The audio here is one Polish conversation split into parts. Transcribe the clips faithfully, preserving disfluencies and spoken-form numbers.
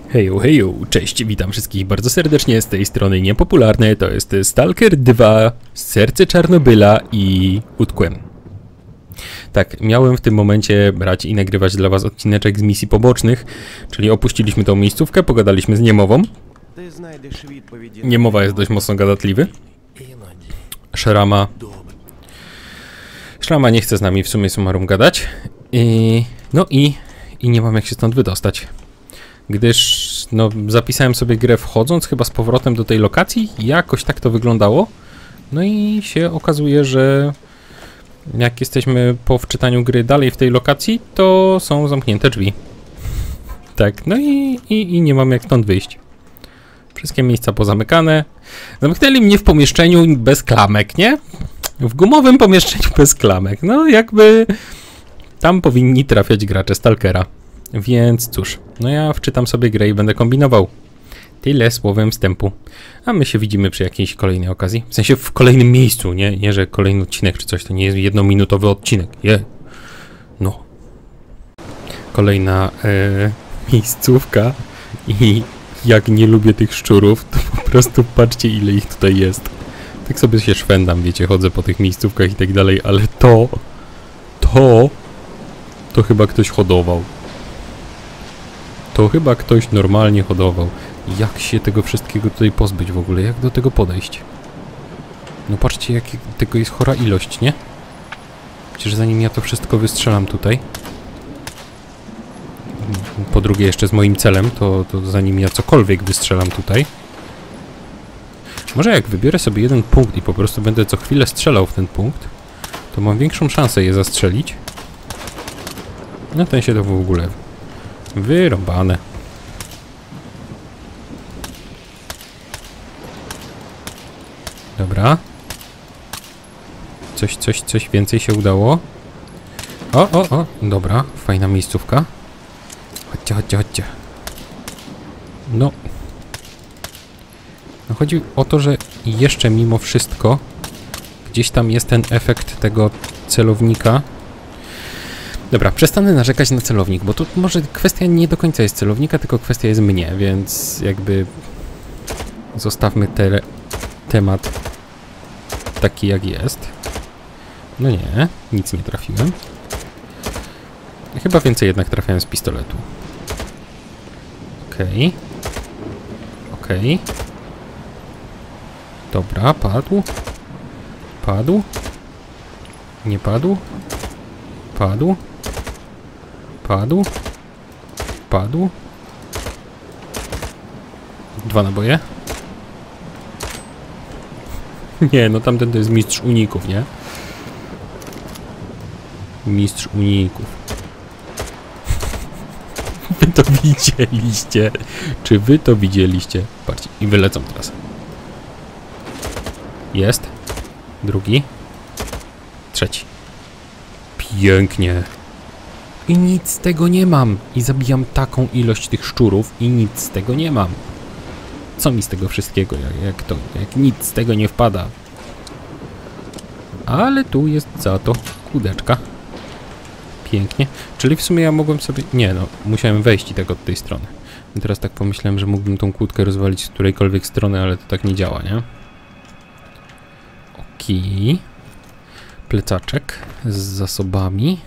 Hejo, hejo, cześć, witam wszystkich bardzo serdecznie z tej strony niepopularne, to jest Stalker dwa, Serce Czarnobyla i Utkłem. Tak, miałem w tym momencie brać i nagrywać dla was odcineczek z misji pobocznych, czyli opuściliśmy tą miejscówkę, pogadaliśmy z Niemową. Niemowa jest dość mocno gadatliwy. Szrama... Szrama nie chce z nami w sumie summarum gadać. I... No i... I nie mam jak się stąd wydostać. Gdyż, no, zapisałem sobie grę wchodząc chyba z powrotem do tej lokacji, jakoś tak to wyglądało. No i się okazuje, że jak jesteśmy po wczytaniu gry dalej w tej lokacji, to są zamknięte drzwi. Tak, no i, i, i nie mam jak stąd wyjść. Wszystkie miejsca pozamykane. Zamknęli mnie w pomieszczeniu bez klamek, nie? W gumowym pomieszczeniu bez klamek. No jakby tam powinni trafiać gracze Stalkera. Więc cóż, no ja wczytam sobie grę i będę kombinował. Tyle słowem wstępu. A my się widzimy przy jakiejś kolejnej okazji. W sensie w kolejnym miejscu, nie? Nie, że kolejny odcinek czy coś. To nie jest jednominutowy odcinek. Je. No. Kolejna e, miejscówka. I jak nie lubię tych szczurów, to po prostu patrzcie, ile ich tutaj jest. Tak sobie się szwendam, wiecie, chodzę po tych miejscówkach i tak dalej, ale to... To... To chyba ktoś hodował. To chyba ktoś normalnie hodował. Jak się tego wszystkiego tutaj pozbyć w ogóle? Jak do tego podejść? No patrzcie, jak tego jest chora ilość, nie? Przecież zanim ja to wszystko wystrzelam tutaj. Po drugie jeszcze z moim celem, to, to zanim ja cokolwiek wystrzelam tutaj. Może jak wybiorę sobie jeden punkt i po prostu będę co chwilę strzelał w ten punkt, to mam większą szansę je zastrzelić. No ten się to w ogóle... Wyrąbane. Dobra. Coś, coś, coś więcej się udało. O, o, o. Dobra, fajna miejscówka. Chodźcie, chodźcie, chodźcie. No. No chodzi o to, że jeszcze mimo wszystko gdzieś tam jest ten efekt tego celownika. Dobra, przestanę narzekać na celownik, bo tu może kwestia nie do końca jest celownika, tylko kwestia jest mnie, więc jakby zostawmy te, temat taki jak jest. No nie, nic nie trafiłem. Chyba więcej jednak trafiałem z pistoletu. Okej. Okay. Okej. Okay. Dobra, padł. Padł. Nie padł. Padł. Padł. Padł. Dwa naboje. Nie, no tamten to jest mistrz uników, nie? Mistrz uników. Wy to widzieliście? Czy wy to widzieliście? Patrzcie, i wylecą teraz. Jest. Drugi. Trzeci. Pięknie. I nic z tego nie mam. I zabijam taką ilość tych szczurów i nic z tego nie mam. Co mi z tego wszystkiego, jak, jak to, jak nic z tego nie wpada. Ale tu jest za to kłódeczka. Pięknie. Czyli w sumie ja mogłem sobie... Nie no, musiałem wejść i tak od tej strony. I teraz tak pomyślałem, że mógłbym tą kłódkę rozwalić z którejkolwiek strony, ale to tak nie działa, nie? Okej. Plecaczek z zasobami.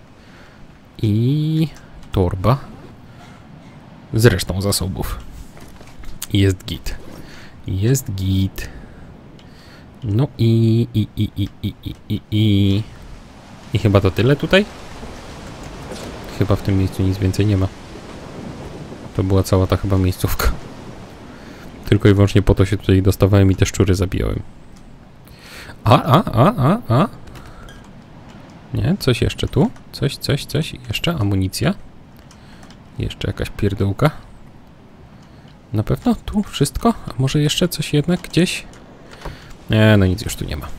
I torba z resztą zasobów. Jest git. Jest git. No i i i i i i i i i chyba to tyle tutaj? Chyba w tym miejscu nic więcej nie ma. To była cała ta chyba miejscówka. Tylko i wyłącznie po to się tutaj dostawałem i te szczury zabijałem. A, a, a, a, a. Nie, coś jeszcze tu? Coś, coś, coś. Jeszcze amunicja. Jeszcze jakaś pierdółka. Na pewno tu wszystko? A może jeszcze coś jednak gdzieś? Nie, no nic już tu nie ma.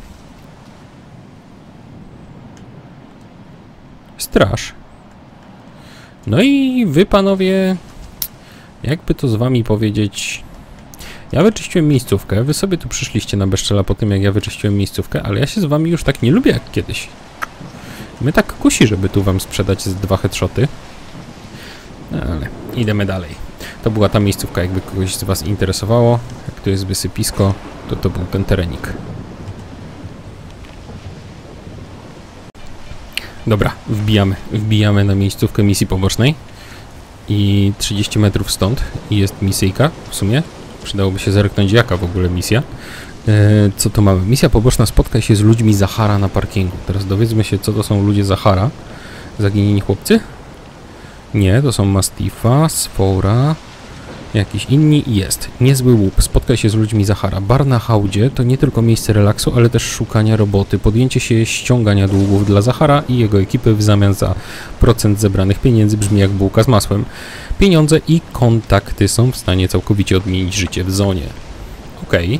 Straż. No i wy panowie, jakby to z wami powiedzieć... Ja wyczyściłem miejscówkę, wy sobie tu przyszliście na bezczela po tym, jak ja wyczyściłem miejscówkę, ale ja się z wami już tak nie lubię jak kiedyś. My tak kusi, żeby tu wam sprzedać z dwa headshoty. No, ale idziemy dalej. To była ta miejscówka, jakby kogoś z was interesowało. Jak tu jest wysypisko, to to był ten terenik. Dobra, wbijamy. Wbijamy na miejscówkę misji pobocznej. I trzydzieści metrów stąd jest misyjka w sumie. Przydałoby się zerknąć, jaka w ogóle misja. Eee, co to mamy? Misja poboczna, spotkaj się z ludźmi Zahara na parkingu. Teraz dowiedzmy się, co to są ludzie Zahara. Zaginieni chłopcy? Nie, to są Mastifa, Sfora, jakiś inni. Jest. Niezły łup. Spotkaj się z ludźmi Zahara. Bar na hałdzie to nie tylko miejsce relaksu, ale też szukania roboty. Podjęcie się ściągania długów dla Zahara i jego ekipy w zamian za procent zebranych pieniędzy brzmi jak bułka z masłem. Pieniądze i kontakty są w stanie całkowicie odmienić życie w zonie. Okej.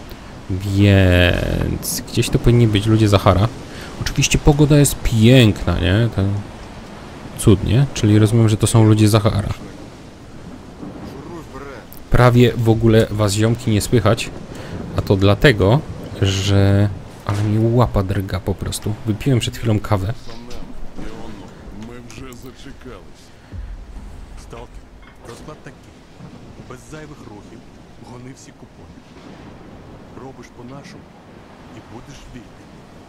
Więc gdzieś to powinni być ludzie Zahara. Oczywiście pogoda jest piękna, nie? To cudnie, czyli rozumiem, że to są ludzie Zahara. Prawie w ogóle was ziomki nie słychać, a to dlatego, że... Ale mi łapa drga po prostu. Wypiłem przed chwilą kawę. Сталкер, розклад такий. Без зайвих рухів, гони всі купони. Робиш по-нашому і будеш вільний.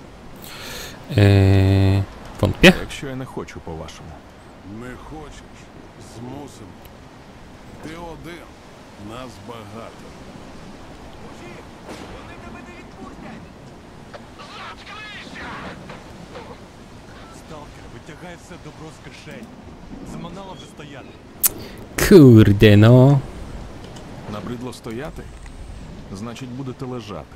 Eee, wątpię. Якщо я не хочу по-вашому. Не хочеш? Змусимо. Ти один. Нас багато. Вони тебе не відпустять! Сталкер, витягай все добро з кишень. Заманало вже стояти. Kurde, no. Набридло стояти? Значить, будете лежати.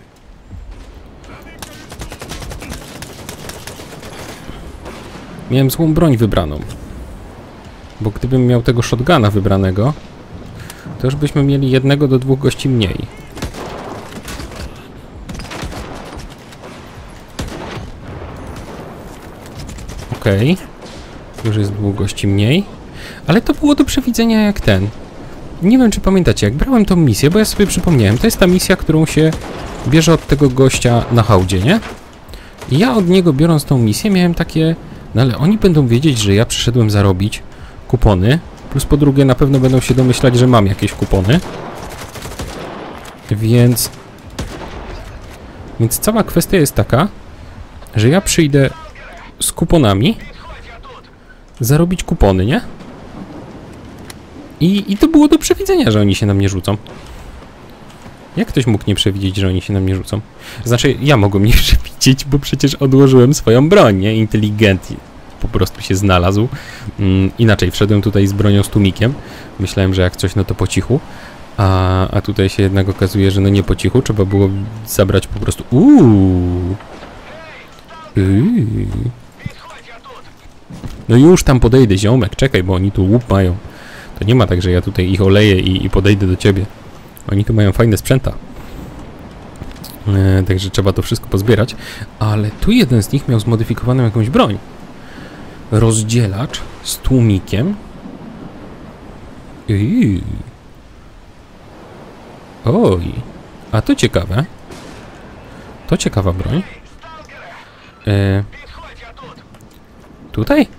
Miałem złą broń wybraną. Bo gdybym miał tego shotguna wybranego, to już byśmy mieli jednego do dwóch gości mniej. Okej. Okay. Już jest dwóch gości mniej. Ale to było do przewidzenia jak ten. Nie wiem, czy pamiętacie, jak brałem tą misję, bo ja sobie przypomniałem. To jest ta misja, którą się bierze od tego gościa na hałdzie, nie? I ja od niego, biorąc tą misję, miałem takie... No ale oni będą wiedzieć, że ja przyszedłem zarobić kupony. Plus po drugie, na pewno będą się domyślać, że mam jakieś kupony. Więc... Więc cała kwestia jest taka, że ja przyjdę z kuponami zarobić kupony, nie? I, I to było do przewidzenia, że oni się na mnie rzucą. Jak ktoś mógł nie przewidzieć, że oni się na mnie rzucą? Znaczy, ja mogłem nie przewidzieć, bo przecież odłożyłem swoją broń, nie? Inteligentnie po prostu się znalazł. Mm, inaczej, wszedłem tutaj z bronią z tłumikiem. Myślałem, że jak coś, no to po cichu. A, a tutaj się jednak okazuje, że no nie po cichu. Trzeba było zabrać po prostu... Uuu. Uuu. No już tam podejdę, ziomek. Czekaj, bo oni tu łup mają. To nie ma tak, że ja tutaj ich oleję i, i podejdę do ciebie. Oni tu mają fajne sprzęta. E, także trzeba to wszystko pozbierać. Ale tu jeden z nich miał zmodyfikowaną jakąś broń. Rozdzielacz z tłumikiem. Yy. Oj. A to ciekawe. To ciekawa broń. E, tutaj?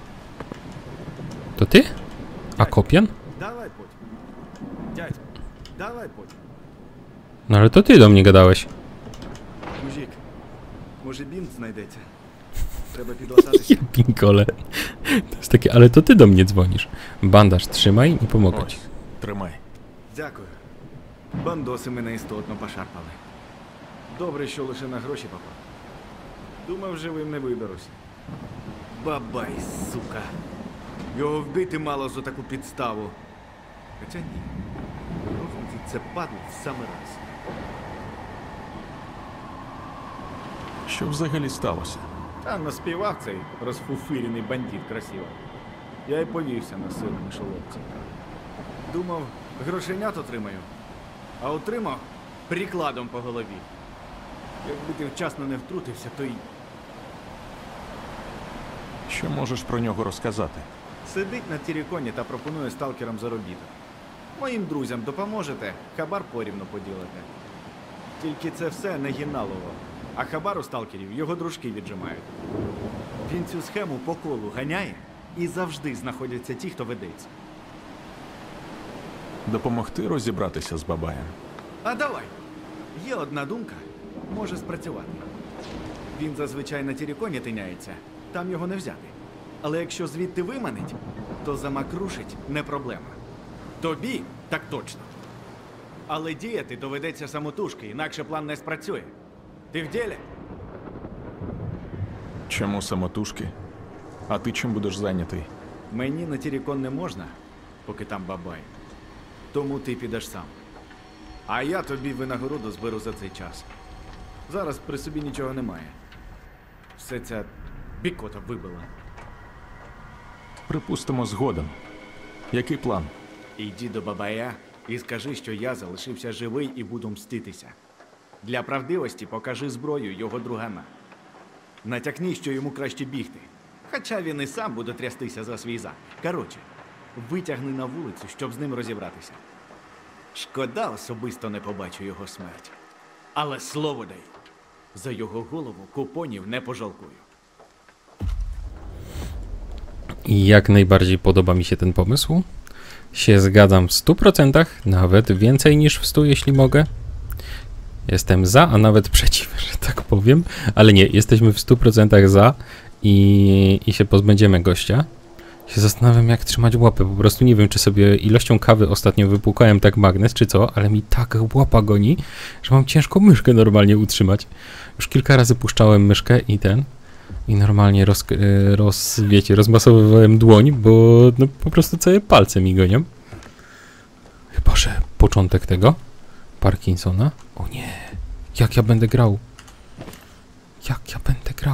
To ty? A kopian? Давай потім. Дядько, давай потім. No ale to ty do mnie gadałeś. Мужик, може бінт знайдеться? Треба підлататися. Ja pinkole. To jest takie, ale to ty do mnie dzwonisz. Bandaż trzymaj i pomogę ci. Тримай. Дякую. Бандоси мене істотно пошарпали. Добре, що лише на гроші попав. Думав, живим не виберусь. Бабай, сука. Його вбити мало за таку підставу. Хоча ні. Рухнути це падло в самий раз. Що взагалі сталося? Та наспівав цей розфуфирений бандит красиво. Я й повівся на сина мишоловця. Думав, грошенят отримаю. А отримав прикладом по голові. Якби ти вчасно не втрутився, то й Що можеш про нього розказати? сидить на тіріконі та пропонує сталкерам заробіток. Моїм друзям допоможете, хабар порівну поділите. Тільки це все не гіналово. А хабар у сталкерів його дружки віджимають. Він цю схему по колу ганяє і завжди знаходяться ті, хто ведеться. Допомогти розібратися з Бабаєм? А давай. Є одна думка. Може спрацювати. Він зазвичай на Тіріконі тиняється. Там його не взяти. Але якщо звідти виманить, то замакрушить не проблема. Тобі так точно. Але діяти доведеться самотужки, інакше план не спрацює. Ти в ділі? Чому самотужки? А ти чим будеш зайнятий? Мені на Тірікон не можна, поки там Бабай. Тому ти підеш сам. А я тобі винагороду зберу за цей час. Зараз при собі нічого немає. Все ця бікота вибила. Припустимо, згоден. Який план? Іди до Бабая і скажи, що я залишився живий і буду мститися. Для правдивості покажи зброю його другана. Натякни, що йому краще бігти. Хоча він і сам буде трястися за свій за. Коротше, витягни на вулицю, щоб з ним розібратися. Шкода, особисто не побачу його смерть. Але слово дай, за його голову купонів не пожалкую. Jak najbardziej podoba mi się ten pomysł. Się zgadzam w stu procentach, nawet więcej niż w stu, jeśli mogę. Jestem za, a nawet przeciw, że tak powiem. Ale nie, jesteśmy w stu procentach za i, i się pozbędziemy gościa. Się zastanawiam, jak trzymać łapę. Po prostu nie wiem, czy sobie ilością kawy ostatnio wypłukałem tak magnes, czy co, ale mi tak łapa goni, że mam ciężko myszkę normalnie utrzymać. Już kilka razy puszczałem myszkę i ten... I normalnie roz, roz, wiecie, rozmasowywałem dłoń, bo no, po prostu całe palce mi gonią. Chyba że początek tego Parkinsona. O nie, jak ja będę grał? Jak ja będę grał?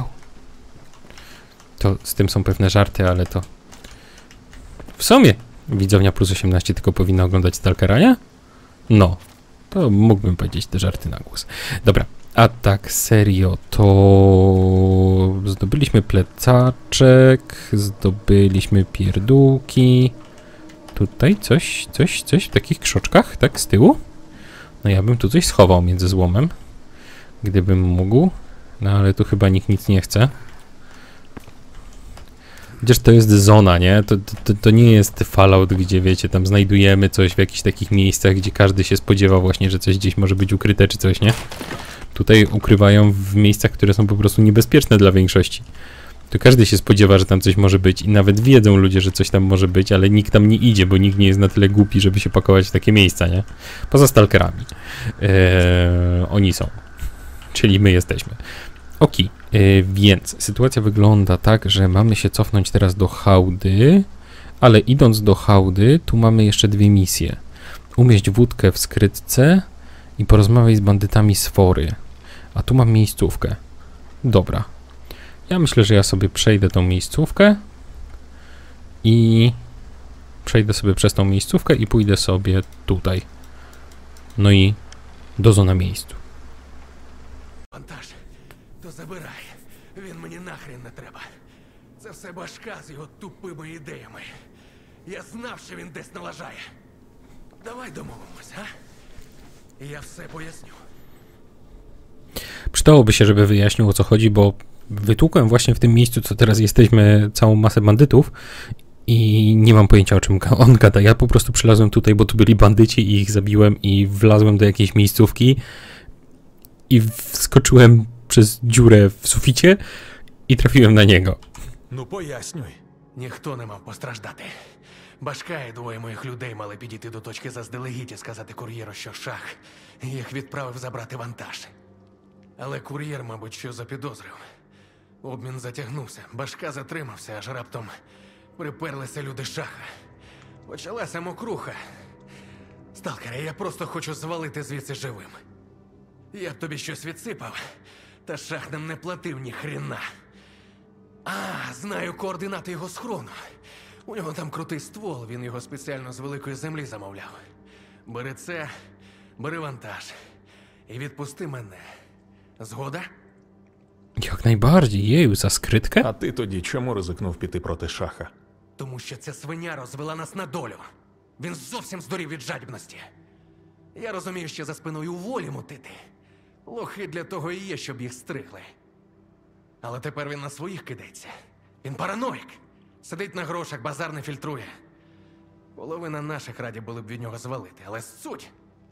To z tym są pewne żarty, ale to... W sumie widownia plus osiemnaście tylko powinna oglądać Stalkera, nie? No, to mógłbym powiedzieć te żarty na głos. Dobra. A tak serio, to zdobyliśmy plecaczek, zdobyliśmy pierdółki. Tutaj coś, coś, coś w takich krzoczkach, tak z tyłu. No ja bym tu coś schował między złomem, gdybym mógł. No ale tu chyba nikt nic nie chce. Chociaż to jest zona, nie? To, to, to nie jest Fallout, gdzie wiecie, tam znajdujemy coś w jakichś takich miejscach, gdzie każdy się spodziewa właśnie, że coś gdzieś może być ukryte czy coś, nie? Tutaj ukrywają w miejscach, które są po prostu niebezpieczne dla większości. To każdy się spodziewa, że tam coś może być i nawet wiedzą ludzie, że coś tam może być, ale nikt tam nie idzie, bo nikt nie jest na tyle głupi, żeby się pakować w takie miejsca, nie? Poza stalkerami. Eee, oni są. Czyli my jesteśmy. Ok, eee, więc sytuacja wygląda tak, że mamy się cofnąć teraz do hałdy, ale idąc do hałdy, tu mamy jeszcze dwie misje. Umieść wódkę w skrytce i porozmawiaj z bandytami z Fory. A tu mam miejscówkę. Dobra. Ja myślę, że ja sobie przejdę tą miejscówkę i przejdę sobie przez tą miejscówkę i pójdę sobie tutaj. No i дозу на miejscu. Вантаж, то забирай. Він мені нахрен не треба. Це все башка з його тупими ідеями. Я знав, що він десь налажає. Давай домовимось, а? I ja все поясню. Przydałoby się, żeby wyjaśnił, o co chodzi, bo wytłukłem właśnie w tym miejscu, co teraz jesteśmy, całą masę bandytów i nie mam pojęcia, o czym on gada. Ja po prostu przylazłem tutaj, bo tu byli bandyci i ich zabiłem i wlazłem do jakiejś miejscówki i wskoczyłem przez dziurę w suficie i trafiłem na niego. Ну пояснюй. Ніхто не мав постраждати. Башка і двоє моїх людей мали підійти до точки заздалегідь і сказати кур'єру, що шах їх відправив забрати вантаж. Але кур'єр, мабуть, що запідозрив. Обмін затягнувся, башка затримався, аж раптом приперлися люди шаха. Почалася мокруха. Сталкере, я просто хочу звалити звідси живим. Я б тобі щось відсипав, та шах нам не платив ні хрена. А, знаю координати його схрону. У нього там крутий ствол, він його спеціально з великої землі замовляв. Бери це, бери вантаж і відпусти мене. Згода? Jak najbardziej, jeju, za skrytkę? А ти тоді чому ризикнув піти проти шаха? Тому що ця свиня розвела нас на долю. Він зовсім здурів від жадібності. Я розумію, що за спиною волі мутити. Лохи для того і є, щоб їх стригли. Але тепер він на своїх кидається. Він параноїк. Сидить на грошах, базар не фільтрує. Половина наших раді були б від нього звалити, але суть!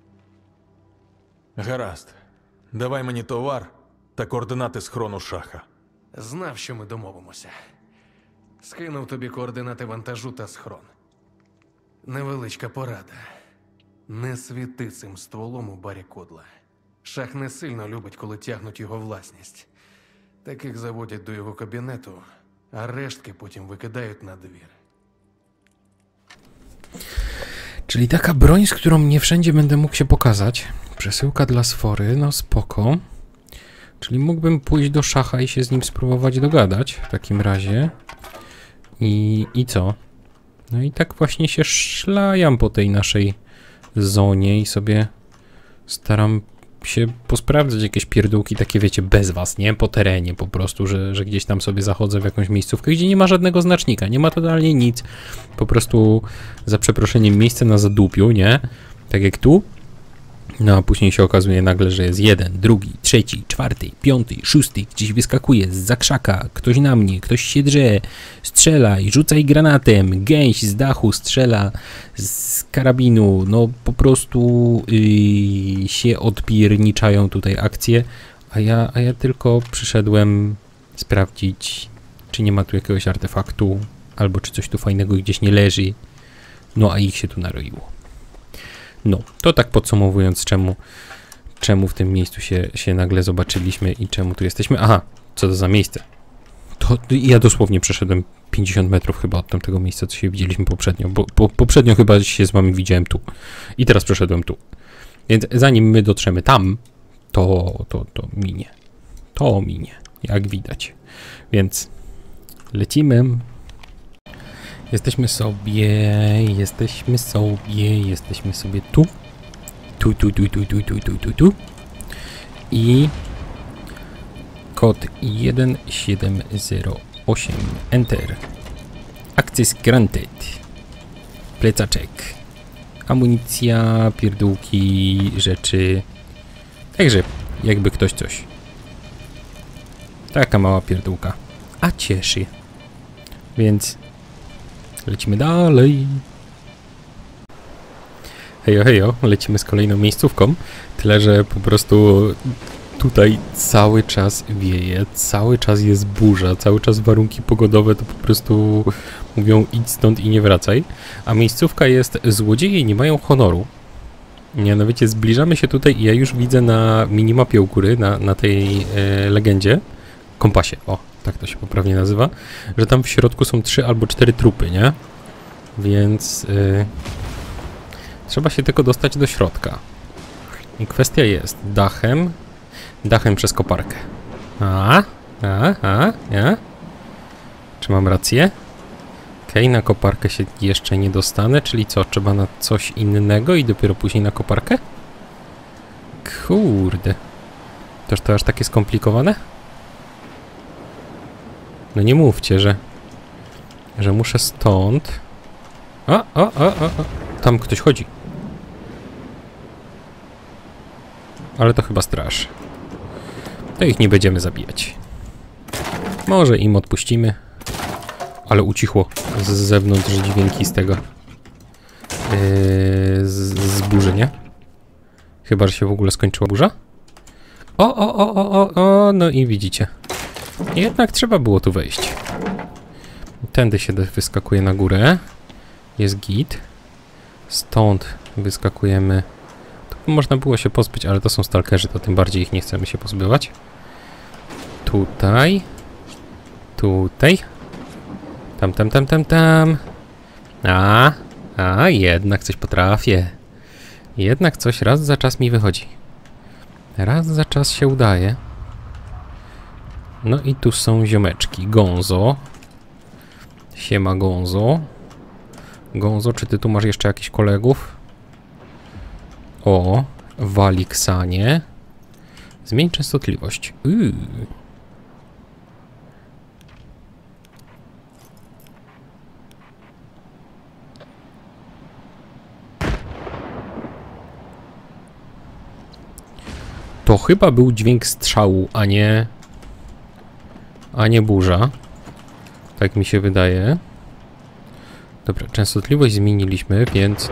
Гаразд. Давай мені товар та координати схрону шаха. Знав, що ми домовимося. Скинув тобі координати вантажу та схрон. Невеличка порада. Не світи цим стволом у барі Кодла. Шах не сильно любить, коли тягнуть його власність. Таких заводять до його кабінету, а рештки потім викидають на двір. Czyli taka broń, z którą nie wszędzie będę mógł się pokazać. Przesyłka dla Sfory, no spoko. Czyli mógłbym pójść do Szacha i się z nim spróbować dogadać w takim razie. I, i co? No i tak właśnie się szlajam po tej naszej zonie i sobie staram się posprawdzać jakieś pierdółki takie, wiecie, bez was, nie? Po terenie po prostu, że, że gdzieś tam sobie zachodzę w jakąś miejscówkę, gdzie nie ma żadnego znacznika, nie ma totalnie nic. Po prostu, za przeproszeniem, miejsce na zadupiu, nie? Tak jak tu. No a później się okazuje nagle, że jest jeden, drugi, trzeci, czwarty, piąty, szósty, gdzieś wyskakuje z zakrzaka, ktoś na mnie, ktoś się drze, strzelaj, rzucaj granatem, gęś z dachu strzela z karabinu, no po prostu yy, się odpierniczają tutaj akcje, a ja, a ja tylko przyszedłem sprawdzić, czy nie ma tu jakiegoś artefaktu, albo czy coś tu fajnego gdzieś nie leży, no a ich się tu naroiło. No, to tak podsumowując, czemu, czemu w tym miejscu się, się nagle zobaczyliśmy i czemu tu jesteśmy. Aha, co to za miejsce? To ja dosłownie przeszedłem pięćdziesiąt metrów chyba od tamtego miejsca, co się widzieliśmy poprzednio, bo po, poprzednio chyba się z wami widziałem tu i teraz przeszedłem tu. Więc zanim my dotrzemy tam, to, to, to minie. To minie, jak widać. Więc lecimy. Jesteśmy sobie, jesteśmy sobie, jesteśmy sobie tu. Tu, tu, tu, tu, tu, tu, tu, tu, tu. I kod jeden siedem zero osiem. Enter. Access granted. Plecaczek. Amunicja, pierdółki, rzeczy. Także, jakby ktoś coś. Taka mała pierdółka. A cieszy. Więc lecimy dalej. Hejo, hejo, lecimy z kolejną miejscówką. Tyle, że po prostu tutaj cały czas wieje, cały czas jest burza, cały czas warunki pogodowe to po prostu mówią idź stąd i nie wracaj. A miejscówka jest złodzieje nie mają honoru. Mianowicie zbliżamy się tutaj i ja już widzę na minimapie u góry, na, na tej e, legendzie, kompasie, o, tak to się poprawnie nazywa, że tam w środku są trzy albo cztery trupy, nie? Więc yy, trzeba się tylko dostać do środka. I kwestia jest dachem, dachem przez koparkę. A, a, a, a. Czy mam rację? Okej, okay, na koparkę się jeszcze nie dostanę, czyli co, trzeba na coś innego i dopiero później na koparkę? Kurde. Toż to aż takie skomplikowane? No nie mówcie, że że muszę stąd. O, o, o, o, o. Tam ktoś chodzi. Ale to chyba straż. To ich nie będziemy zabijać. Może im odpuścimy. Ale ucichło z zewnątrz dźwięki z tego. Yy, z, z burzy, nie? Chyba, że się w ogóle skończyła burza. O, o, o, o, o, o, no i widzicie. Jednak trzeba było tu wejść. Tędy się wyskakuje na górę. Jest git. Stąd wyskakujemy. Tu można było się pozbyć, ale to są stalkerzy, to tym bardziej ich nie chcemy się pozbywać. Tutaj. Tutaj. Tam, tam, tam, tam, tam. A, a, jednak coś potrafię. Jednak coś raz za czas mi wychodzi. Raz za czas się udaje. No i tu są ziomeczki. Gonzo. Siema Gonzo. Gonzo, czy ty tu masz jeszcze jakichś kolegów? O, Waliksanie. Zmień częstotliwość. Yy. To chyba był dźwięk strzału, a nie... a nie burza. Tak mi się wydaje. Dobra, częstotliwość zmieniliśmy, więc...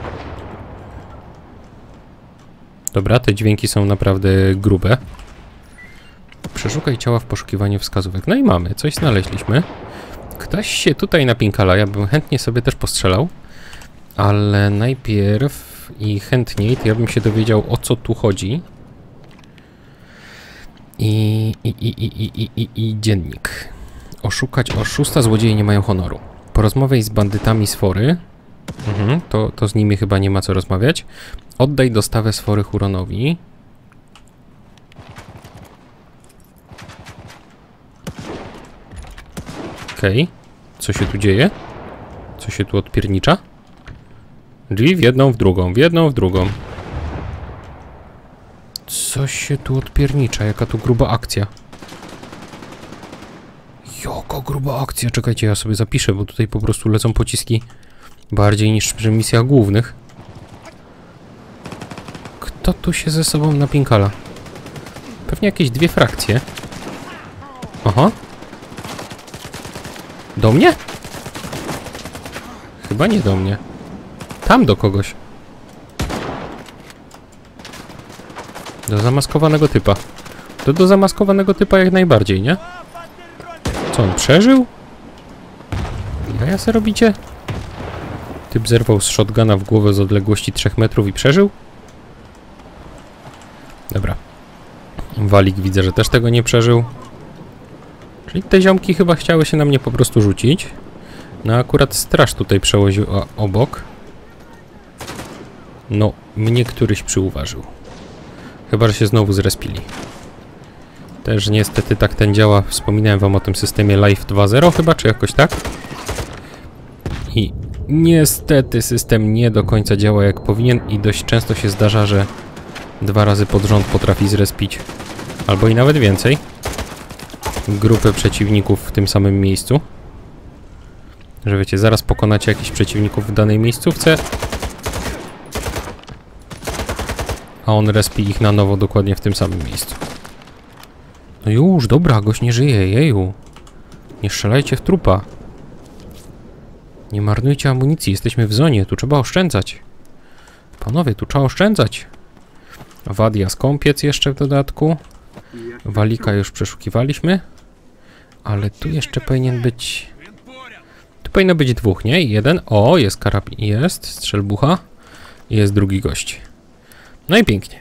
Dobra, te dźwięki są naprawdę grube. Przeszukaj ciała w poszukiwaniu wskazówek. No i mamy, coś znaleźliśmy. Ktoś się tutaj napinkala, ja bym chętnie sobie też postrzelał. Ale najpierw i chętniej to ja bym się dowiedział, o co tu chodzi. I, i, i, i, i, i, i dziennik. Oszukać oszusta, złodzieje nie mają honoru. Porozmawiaj z bandytami sfory. Mhm, to, to z nimi chyba nie ma co rozmawiać. Oddaj dostawę sfory Huronowi. Okej. Okay. Co się tu dzieje? Co się tu odpiernicza? Drzwi w jedną, w drugą, w jedną, w drugą. Co się tu odpiernicza? Jaka tu gruba akcja? Jaka gruba akcja? Czekajcie, ja sobie zapiszę, bo tutaj po prostu lecą pociski bardziej niż przy misjach głównych. Kto tu się ze sobą napinkala? Pewnie jakieś dwie frakcje. Aha. Do mnie? Chyba nie do mnie. Tam do kogoś. Do zamaskowanego typa. To do zamaskowanego typa jak najbardziej, nie? Co, on przeżył? Jaja se robicie? Typ zerwał z shotguna w głowę z odległości trzech metrów i przeżył? Dobra. Walik widzę, że też tego nie przeżył. Czyli te ziomki chyba chciały się na mnie po prostu rzucić. No akurat straż tutaj przełoził obok. No, mnie któryś przyuważył. Chyba, że się znowu zrespili. Też niestety tak ten działa. Wspominałem wam o tym systemie Live dwa zero chyba, czy jakoś tak. I niestety system nie do końca działa jak powinien i dość często się zdarza, że dwa razy pod rząd potrafi zrespić. Albo i nawet więcej. Grupy przeciwników w tym samym miejscu. Że wiecie, zaraz pokonacie jakichś przeciwników w danej miejscówce, a on respi ich na nowo dokładnie w tym samym miejscu. No już, dobra, gość nie żyje, jeju. Nie strzelajcie w trupa. Nie marnujcie amunicji, jesteśmy w zonie, tu trzeba oszczędzać. Panowie, tu trzeba oszczędzać. Wadia skąpiec jeszcze w dodatku. Walika już przeszukiwaliśmy. Ale tu jeszcze powinien być... Tu powinno być dwóch, nie? Jeden. O, jest karabin. Jest strzelbucha. I jest drugi gość. No i pięknie.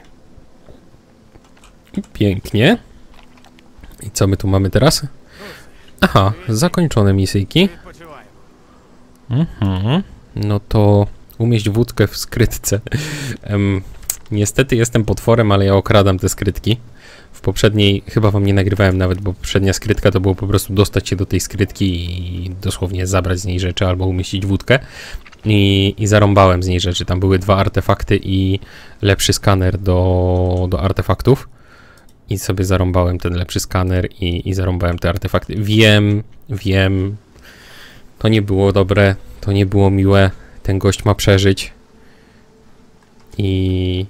I pięknie. I co my tu mamy teraz? Aha, zakończone misyjki. Mhm. No to umieść wódkę w skrytce. um, niestety jestem potworem, ale ja okradam te skrytki. W poprzedniej, chyba wam nie nagrywałem nawet, bo poprzednia skrytka to było po prostu dostać się do tej skrytki i dosłownie zabrać z niej rzeczy albo umieścić wódkę. I, i zarąbałem z niej rzeczy. Tam były dwa artefakty i lepszy skaner do, do artefaktów. I sobie zarąbałem ten lepszy skaner i, i zarąbałem te artefakty. Wiem, wiem. To nie było dobre, to nie było miłe. Ten gość ma przeżyć. I...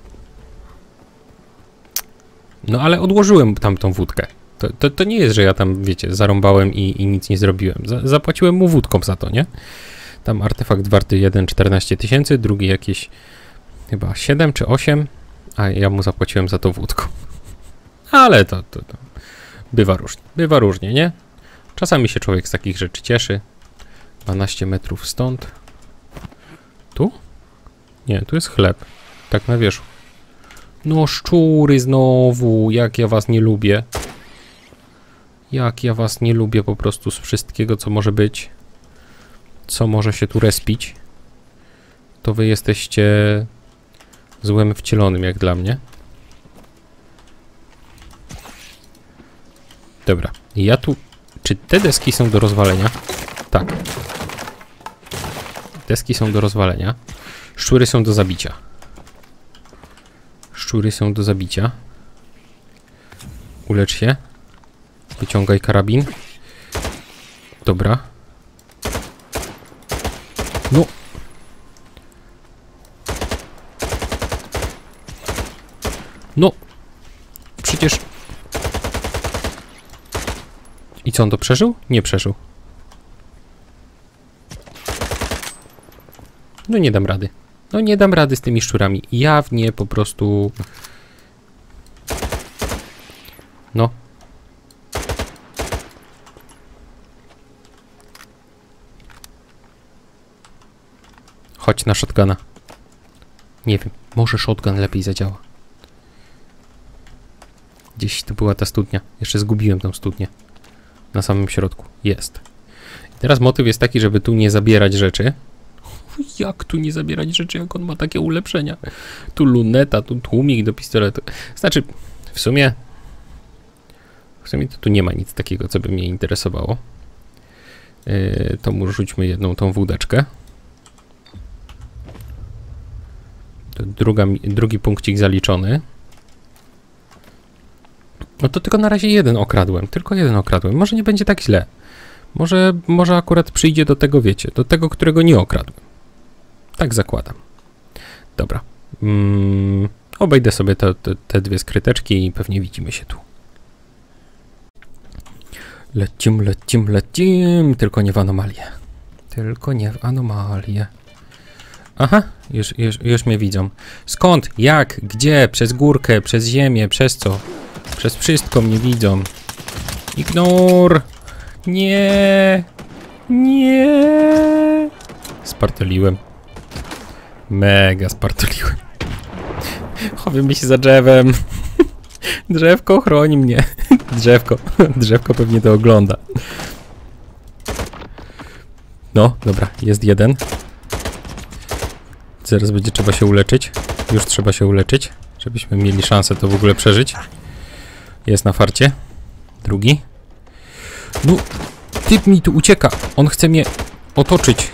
No ale odłożyłem tam tą wódkę. To, to, to nie jest, że ja tam, wiecie, zarąbałem i, i nic nie zrobiłem. Za, zapłaciłem mu wódką za to, nie? Tam artefakt warty jeden czternaście tysięcy, drugi jakieś chyba siedem czy osiem, a ja mu zapłaciłem za to wódką. Ale to, to, to bywa różnie, bywa różnie, nie? Czasami się człowiek z takich rzeczy cieszy. dwanaście metrów stąd. Tu? Nie, tu jest chleb. Tak na wierzchu. No szczury znowu, jak ja was nie lubię. Jak ja was nie lubię po prostu z wszystkiego, co może być. Co może się tu respić. To wy jesteście złem wcielonym, jak dla mnie. Dobra, ja tu... Czy te deski są do rozwalenia? Tak. Deski są do rozwalenia. Szczury są do zabicia. Szczury są do zabicia. Ulecz się. Wyciągaj karabin. Dobra. No. No. Przecież... I co, on to przeżył? Nie przeżył. No nie dam rady. No nie dam rady z tymi szczurami. Jawnie po prostu... No. Chodź na shotguna. Nie wiem, może shotgun lepiej zadziała. Gdzieś tu była ta studnia. Jeszcze zgubiłem tą studnię. Na samym środku. Jest. I teraz motyw jest taki, żeby tu nie zabierać rzeczy. Jak tu nie zabierać rzeczy, jak on ma takie ulepszenia? Tu luneta, tu tłumik do pistoletu. Znaczy, w sumie... W sumie to tu nie ma nic takiego, co by mnie interesowało. Yy, to mu rzućmy jedną tą wódeczkę. To druga, drugi punkcik zaliczony. No to tylko na razie jeden okradłem. Tylko jeden okradłem. Może nie będzie tak źle. Może, może akurat przyjdzie do tego, wiecie, do tego, którego nie okradłem. Tak zakładam. Dobra. Mm, obejdę sobie te, te, te dwie skryteczki i pewnie widzimy się tu. Lecim, lecim, lecim. Tylko nie w anomalię. Tylko nie w anomalię. Aha, już, już, już mnie widzą. Skąd? Jak? Gdzie? Przez górkę? Przez ziemię? Przez co? Przez wszystko mnie widzą. Ignor! Nie! Nie! Spartoliłem. Mega spartoliłem. Chowam się za drzewem. Drzewko chroni mnie. Drzewko. Drzewko pewnie to ogląda. No, dobra, jest jeden. Zaraz będzie trzeba się uleczyć. Już trzeba się uleczyć, żebyśmy mieli szansę to w ogóle przeżyć. Jest na farcie. Drugi. No, typ mi tu ucieka. On chce mnie otoczyć.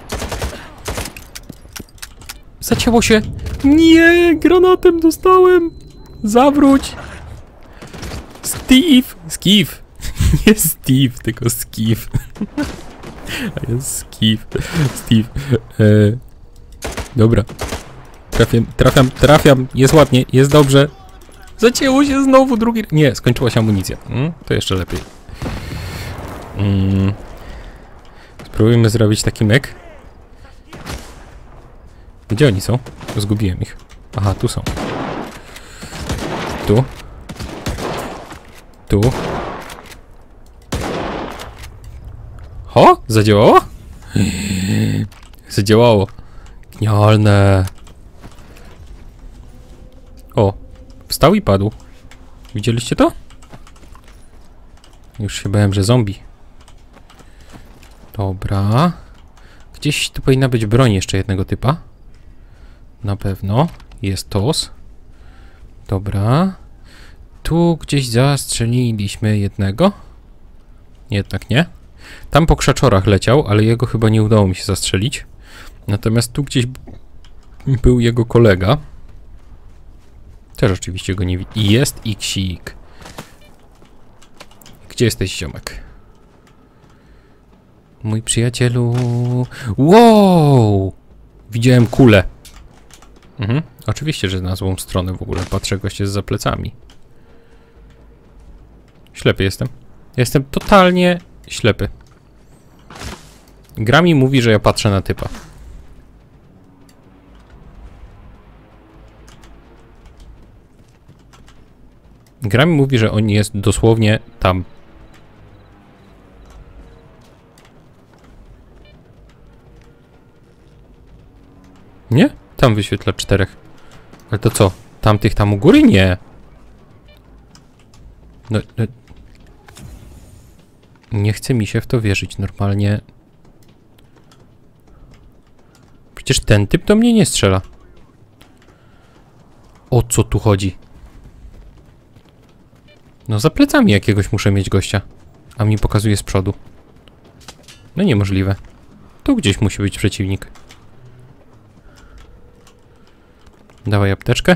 Zacięło się. Nie, granatem dostałem. Zawróć. Steve. Steve. Nie Steve, tylko Steve. A jest Steve. Steve. E, dobra. Trafiam, trafiam, trafiam. Jest ładnie, jest dobrze. Zacięło się znowu drugi... Nie, skończyła się amunicja. Hmm? To jeszcze lepiej. Hmm. Spróbujmy zrobić taki myk. Gdzie oni są? Zgubiłem ich. Aha, tu są. Tu. Tu. Ho? Zadziałało? Zadziałało. Genialne. O. Wstał i padł. Widzieliście to? Już się bałem, że zombie. Dobra. Gdzieś tu powinna być broń jeszcze jednego typa. Na pewno. Jest tos. Dobra. Tu gdzieś zastrzeliliśmy jednego. Jednak nie. Tam po krzaczorach leciał, ale jego chyba nie udało mi się zastrzelić. Natomiast tu gdzieś był jego kolega. Też oczywiście go nie widzę. I jest Iksik. Gdzie jesteś, ziomek? Mój przyjacielu. Wow! Widziałem kulę. Mhm. Oczywiście, że na złą stronę w ogóle. Patrzę, goście za plecami. Ślepy jestem. Jestem totalnie ślepy. Gra mi mówi, że ja patrzę na typa. Gra mi mówi, że on jest dosłownie tam. Nie? Tam wyświetla czterech. Ale to co? Tamtych tam u góry? Nie. No, no. Nie chce mi się w to wierzyć. Normalnie. Przecież ten typ do mnie nie strzela. O co tu chodzi? No za plecami jakiegoś muszę mieć gościa. A mi pokazuje z przodu. No niemożliwe. Tu gdzieś musi być przeciwnik. Dawaj apteczkę.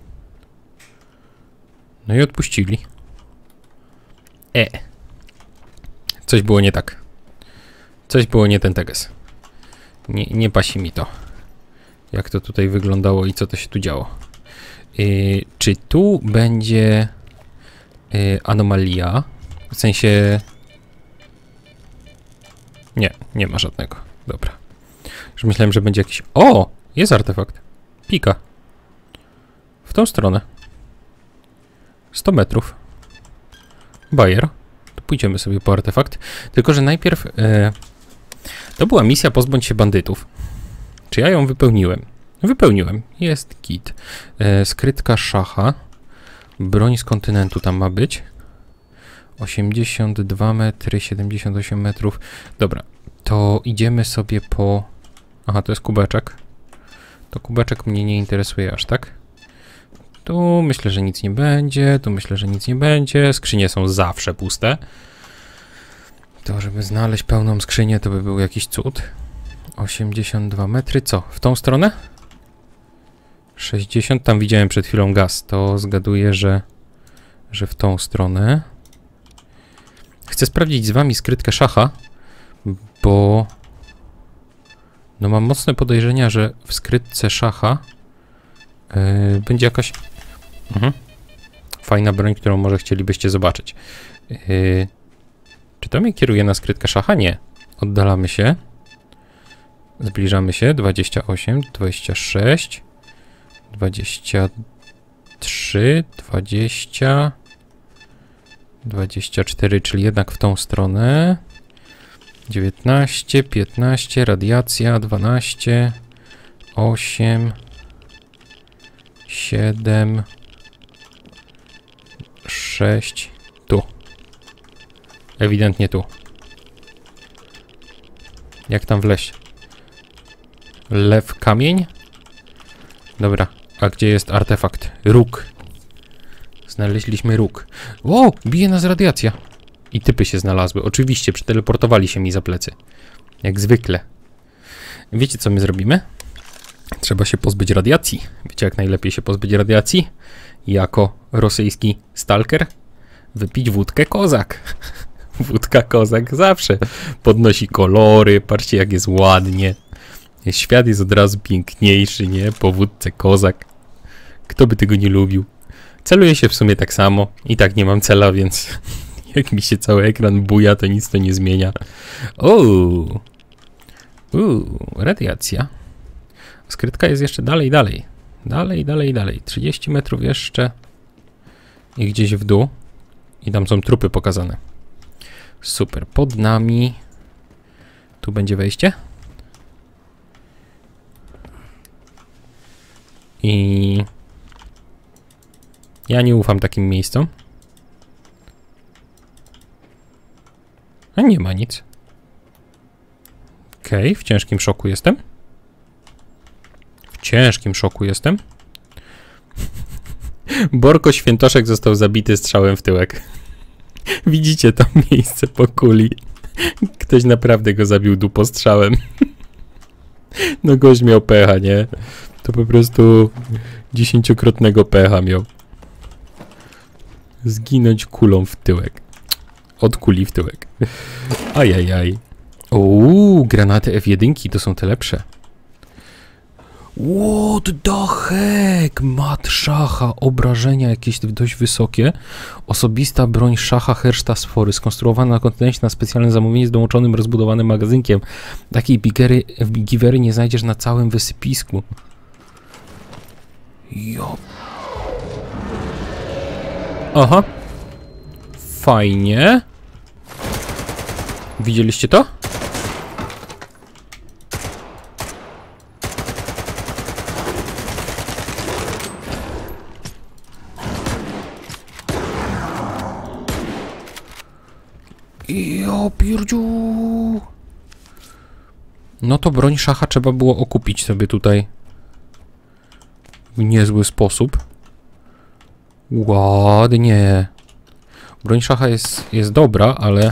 No i odpuścili. E. Coś było nie tak. Coś było nie ten teges. Nie, nie pasi mi to. Jak to tutaj wyglądało i co to się tu działo. Yy, czy tu będzie yy, anomalia? W sensie... Nie, nie ma żadnego. Dobra. Że myślałem, że będzie jakiś... O! Jest artefakt. Pika. W tą stronę. sto metrów. Bajer. To pójdziemy sobie po artefakt. Tylko, że najpierw... E, to była misja pozbądź się bandytów. Czy ja ją wypełniłem? Wypełniłem. Jest kit. E, skrytka szacha. Broń z kontynentu tam ma być. osiemdziesiąt dwa metry, siedemdziesiąt osiem metrów. Dobra, to idziemy sobie po... Aha, to jest kubeczek. To kubeczek mnie nie interesuje aż tak. Tu myślę, że nic nie będzie. Tu myślę, że nic nie będzie. Skrzynie są zawsze puste. To, żeby znaleźć pełną skrzynię, to by był jakiś cud. osiemdziesiąt dwa metry. Co? W tą stronę? sześćdziesiąt. Tam widziałem przed chwilą gaz. To zgaduję, że, że w tą stronę. Chcę sprawdzić z wami skrytkę szacha, bo no mam mocne podejrzenia, że w skrytce szacha yy, będzie jakaś mhm. fajna broń, którą może chcielibyście zobaczyć. Yy, czy to mnie kieruje na skrytkę szacha? Nie. Oddalamy się. Zbliżamy się. dwadzieścia osiem, dwadzieścia sześć, dwadzieścia trzy, dwadzieścia, dwadzieścia cztery, czyli jednak w tą stronę. dziewiętnaście, piętnaście, radiacja, dwanaście, osiem, siedem, sześć, tu. Ewidentnie tu. Jak tam wleźć? Lew, kamień? Dobra, a gdzie jest artefakt? Róg. Znaleźliśmy róg. O, bije nas radiacja. I typy się znalazły. Oczywiście, przeteleportowali się mi za plecy. Jak zwykle. Wiecie, co my zrobimy? Trzeba się pozbyć radiacji. Wiecie, jak najlepiej się pozbyć radiacji? Jako rosyjski stalker? Wypić wódkę kozak. Wódka kozak zawsze podnosi kolory. Patrzcie, jak jest ładnie. Świat jest od razu piękniejszy, nie? Po wódce kozak. Kto by tego nie lubił? Celuję się w sumie tak samo. I tak nie mam cela, więc jak mi się cały ekran buja, to nic to nie zmienia. Uuu. Uuu, radiacja. Skrytka jest jeszcze dalej, dalej. Dalej, dalej, dalej. trzydzieści metrów jeszcze. I gdzieś w dół. I tam są trupy pokazane. Super. Pod nami. Tu będzie wejście. I ja nie ufam takim miejscom. A nie ma nic. Okej, okay, w ciężkim szoku jestem. W ciężkim szoku jestem. Borko Świętoszek został zabity strzałem w tyłek. Widzicie to miejsce po kuli. Ktoś naprawdę go zabił dupostrzałem. No gość miał pecha, nie? To po prostu dziesięciokrotnego pecha miał. Zginąć kulą w tyłek. Od kuli w tyłek. Ajajaj. Uuu, granaty F jeden to są te lepsze. What the heck? Mat szacha. Obrażenia jakieś dość wysokie. Osobista broń szacha Herszta Sfory. Skonstruowana na kontynencie na specjalne zamówienie z dołączonym rozbudowanym magazynkiem. Takiej giwery, giwery nie znajdziesz na całym wysypisku. Jo. Aha. Fajnie. Widzieliście to? Jo, pierdziu. No to broń szacha trzeba było okupić sobie tutaj w niezły sposób. Ładnie. Broń szacha jest, jest dobra, ale...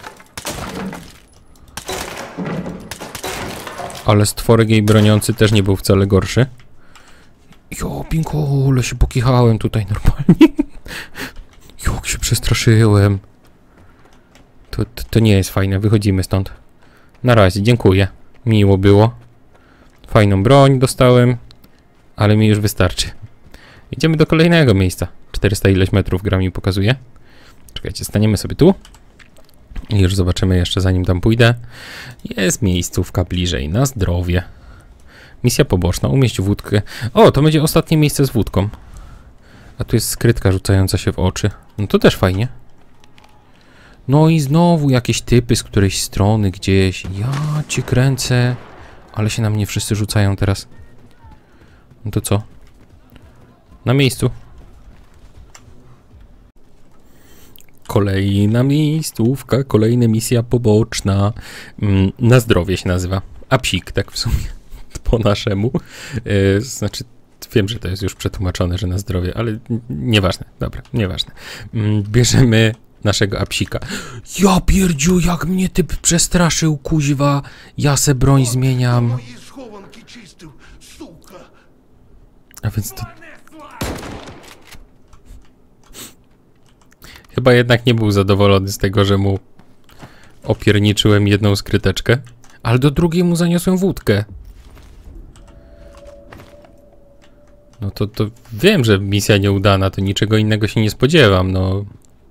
Ale stworek jej broniący też nie był wcale gorszy. Jo, pinkole, się pokichałem tutaj normalnie. Jak się przestraszyłem. To, to, to nie jest fajne, wychodzimy stąd. Na razie, dziękuję. Miło było. Fajną broń dostałem, ale mi już wystarczy. Idziemy do kolejnego miejsca. czterysta ileś metrów gra mi pokazuje. Czekajcie, staniemy sobie tu. I już zobaczymy jeszcze, zanim tam pójdę. Jest miejscówka bliżej, na zdrowie. Misja poboczna, umieść wódkę. O, to będzie ostatnie miejsce z wódką. A tu jest skrytka rzucająca się w oczy. No to też fajnie. No i znowu jakieś typy z którejś strony gdzieś. Ja cię kręcę. Ale się na mnie wszyscy rzucają teraz. No to co? Na miejscu. Kolejna miejscówka, kolejna misja poboczna. Na zdrowie się nazywa. A psik, tak w sumie. Po naszemu. Yy, znaczy, wiem, że to jest już przetłumaczone, że na zdrowie, ale nieważne. Dobra, nieważne. Yy, bierzemy naszego apsika. Ja pierdziu, jak mnie typ przestraszył, kuźwa. Ja se broń zmieniam. A więc to... Chyba jednak nie był zadowolony z tego, że mu opierniczyłem jedną skryteczkę, ale do drugiej mu zaniosłem wódkę. No to, to wiem, że misja nieudana, to niczego innego się nie spodziewam, no.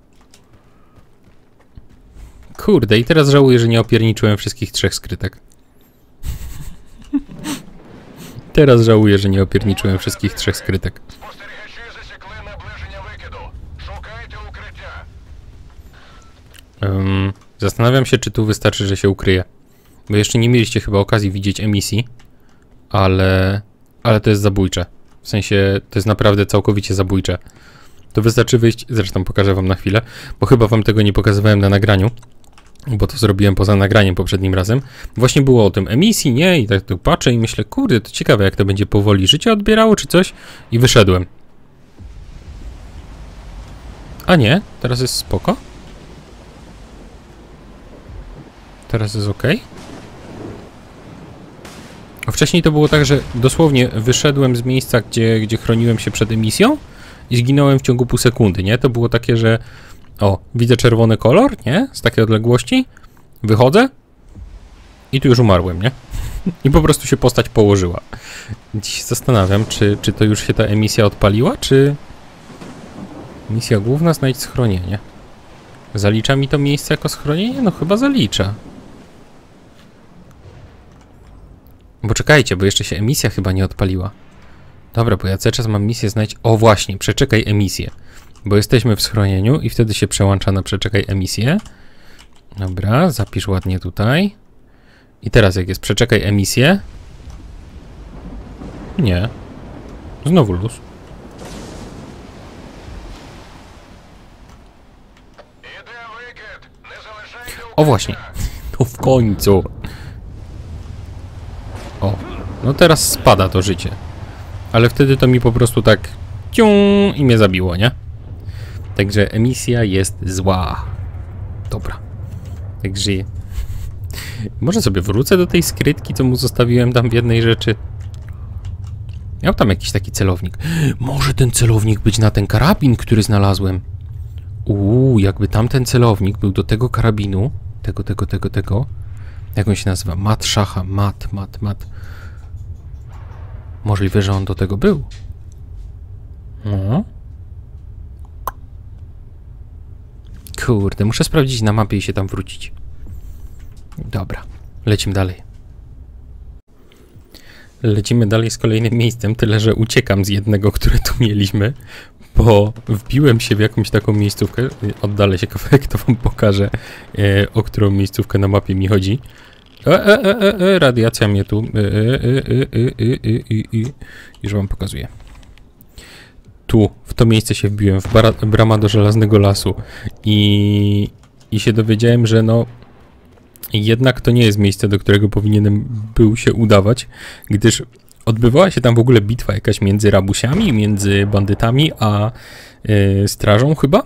Kurde, i teraz żałuję, że nie opierniczyłem wszystkich trzech skrytek. Teraz żałuję, że nie opierniczyłem wszystkich trzech skrytek. Um, zastanawiam się, czy tu wystarczy, że się ukryje. Bo jeszcze nie mieliście chyba okazji widzieć emisji, ale, ale to jest zabójcze. W sensie, to jest naprawdę całkowicie zabójcze. To wystarczy wyjść, zresztą pokażę wam na chwilę, bo chyba wam tego nie pokazywałem na nagraniu, bo to zrobiłem poza nagraniem poprzednim razem. Właśnie było o tym emisji, nie? I tak tu patrzę i myślę, kurde, to ciekawe, jak to będzie powoli życie odbierało, czy coś. I wyszedłem. A nie, teraz jest spoko. Teraz jest ok. A wcześniej to było tak, że dosłownie wyszedłem z miejsca, gdzie, gdzie chroniłem się przed emisją i zginąłem w ciągu pół sekundy, nie? To było takie, że o, widzę czerwony kolor, nie? Z takiej odległości. Wychodzę i tu już umarłem, nie? I po prostu się postać położyła. Dziś się zastanawiam, czy, czy to już się ta emisja odpaliła, czy... Misja główna, znajdź schronienie. Zalicza mi to miejsce jako schronienie? No chyba zalicza. Bo czekajcie, bo jeszcze się emisja chyba nie odpaliła. Dobra, bo ja cały czas mam misję znajdź... O właśnie, przeczekaj emisję. Bo jesteśmy w schronieniu i wtedy się przełącza na przeczekaj emisję. Dobra, zapisz ładnie tutaj. I teraz jak jest przeczekaj emisję... Nie. Znowu luz. O właśnie. No w końcu. O. No teraz spada to życie. Ale wtedy to mi po prostu tak... Ciu, i mnie zabiło, nie? Także emisja jest zła. Dobra. Także... Może sobie wrócę do tej skrytki, co mu zostawiłem tam w jednej rzeczy. Miał tam jakiś taki celownik. Może ten celownik być na ten karabin, który znalazłem. Uuu, jakby tamten celownik był do tego karabinu. Tego, tego, tego, tego. Jak on się nazywa? Mat szacha. Mat, mat, mat. Możliwe, że on do tego był. No. Kurde, muszę sprawdzić na mapie i się tam wrócić. Dobra, lecimy dalej. Lecimy dalej z kolejnym miejscem, tyle że uciekam z jednego, które tu mieliśmy, bo wbiłem się w jakąś taką miejscówkę. Oddalę się kawałek, to wam pokażę, e, o którą miejscówkę na mapie mi chodzi. E, e, e, e, radiacja mnie tu. E, e, e, e, e, e, e. Już wam pokazuję. Tu, w to miejsce się wbiłem, w bara, brama do Żelaznego Lasu i, i się dowiedziałem, że no jednak to nie jest miejsce, do którego powinienem był się udawać, gdyż odbywała się tam w ogóle bitwa jakaś między rabusiami, między bandytami, a yy, strażą chyba.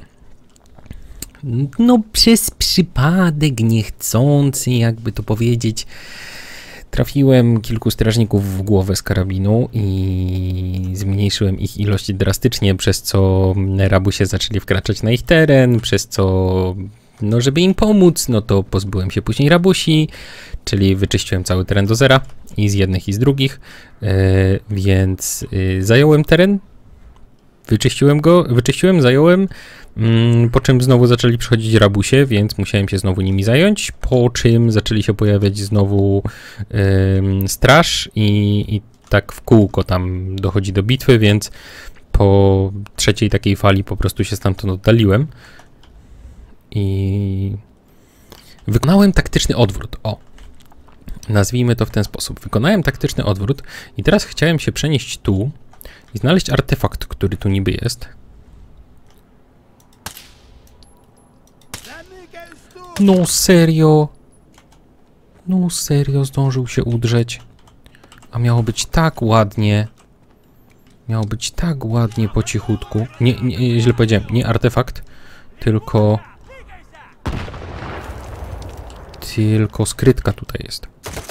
No przez przypadek niechcący, jakby to powiedzieć, trafiłem kilku strażników w głowę z karabinu i zmniejszyłem ich ilość drastycznie, przez co rabusie zaczęli wkraczać na ich teren, przez co, no żeby im pomóc, no to pozbyłem się później rabusi, czyli wyczyściłem cały teren do zera i z jednych i z drugich, yy, więc yy, zająłem teren Wyczyściłem go, wyczyściłem, zająłem, mm, po czym znowu zaczęli przychodzić rabusie, więc musiałem się znowu nimi zająć, po czym zaczęli się pojawiać znowu ym, straż i, i tak w kółko tam dochodzi do bitwy, więc po trzeciej takiej fali po prostu się stamtąd oddaliłem i wykonałem taktyczny odwrót. O, nazwijmy to w ten sposób. Wykonałem taktyczny odwrót i teraz chciałem się przenieść tu i znaleźć artefakt, który tu niby jest. No serio? No serio zdążył się udrzeć. A miało być tak ładnie. Miało być tak ładnie po cichutku. Nie, nie, źle powiedziałem. Nie artefakt, tylko... Tylko skrytka tutaj jest.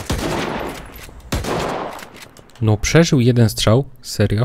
No przeżył jeden strzał. Serio?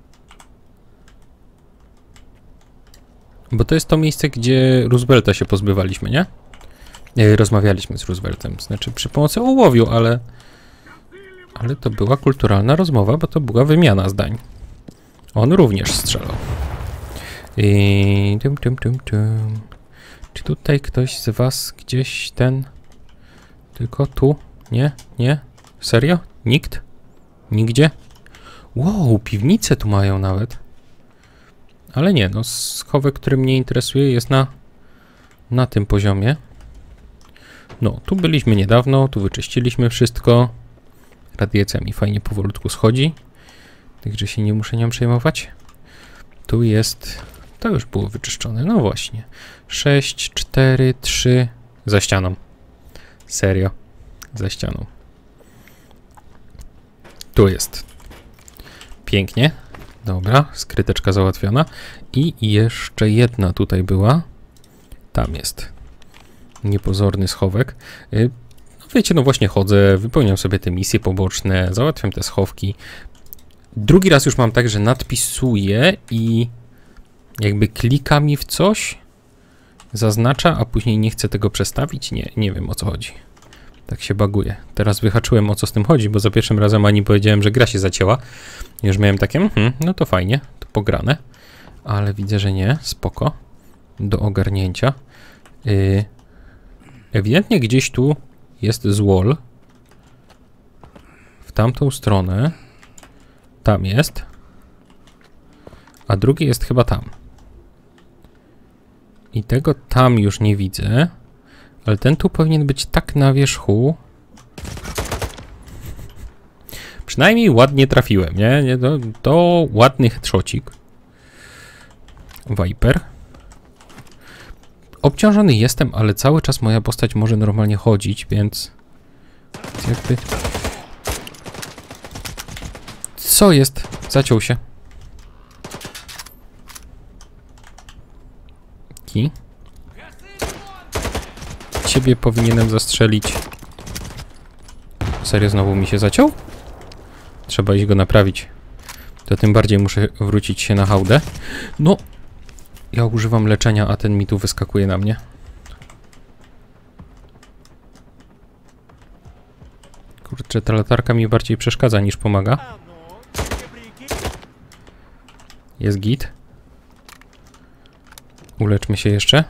Bo to jest to miejsce, gdzie Roosevelta się pozbywaliśmy, nie? nie? Rozmawialiśmy z Rooseveltem. Znaczy przy pomocy ołowiu, ale... Ale to była kulturalna rozmowa, bo to była wymiana zdań. On również strzelał. I... Tum, tum, tum, tum. Czy tutaj ktoś z was gdzieś ten... Tylko tu? Nie? Nie? Serio? Nikt? Nigdzie? Wow, piwnice tu mają nawet. Ale nie, no schowek, który mnie interesuje, jest na... Na tym poziomie. No, tu byliśmy niedawno, tu wyczyściliśmy wszystko. Radiacja mi fajnie powolutku schodzi. Także się nie muszę nią przejmować. Tu jest... To już było wyczyszczone, no właśnie. sześć, cztery, trzy... Za ścianą. Serio. Za ścianą. Tu jest. Pięknie. Dobra, skryteczka załatwiona. I jeszcze jedna tutaj była. Tam jest. Niepozorny schowek. Yy, no wiecie, no właśnie chodzę, wypełniam sobie te misje poboczne, załatwiam te schowki. Drugi raz już mam tak, że nadpisuję i jakby klika mi w coś, zaznacza, a później nie chcę tego przestawić. Nie, nie wiem o co chodzi. Tak się baguje. Teraz wyhaczyłem o co z tym chodzi, bo za pierwszym razem ani powiedziałem, że gra się zacięła. Już miałem takie, hmm, no to fajnie, to pograne. Ale widzę, że nie. Spoko. Do ogarnięcia. Yy, ewidentnie gdzieś tu jest złol. W tamtą stronę. Tam jest. A drugi jest chyba tam. I tego tam już nie widzę. Ale ten tu powinien być tak na wierzchu. Przynajmniej ładnie trafiłem, nie? nie to, to ładny headshotcik. Viper. Obciążony jestem, ale cały czas moja postać może normalnie chodzić, więc... Jakby... Co jest? Zaciął się. Ki. Ciebie powinienem zastrzelić. Serio, znowu mi się zaciął? Trzeba iść go naprawić. To tym bardziej muszę wrócić się na hałdę. No! Ja używam leczenia, a ten mi tu wyskakuje na mnie. Kurczę, ta latarka mi bardziej przeszkadza niż pomaga. Jest git. Uleczmy się jeszcze.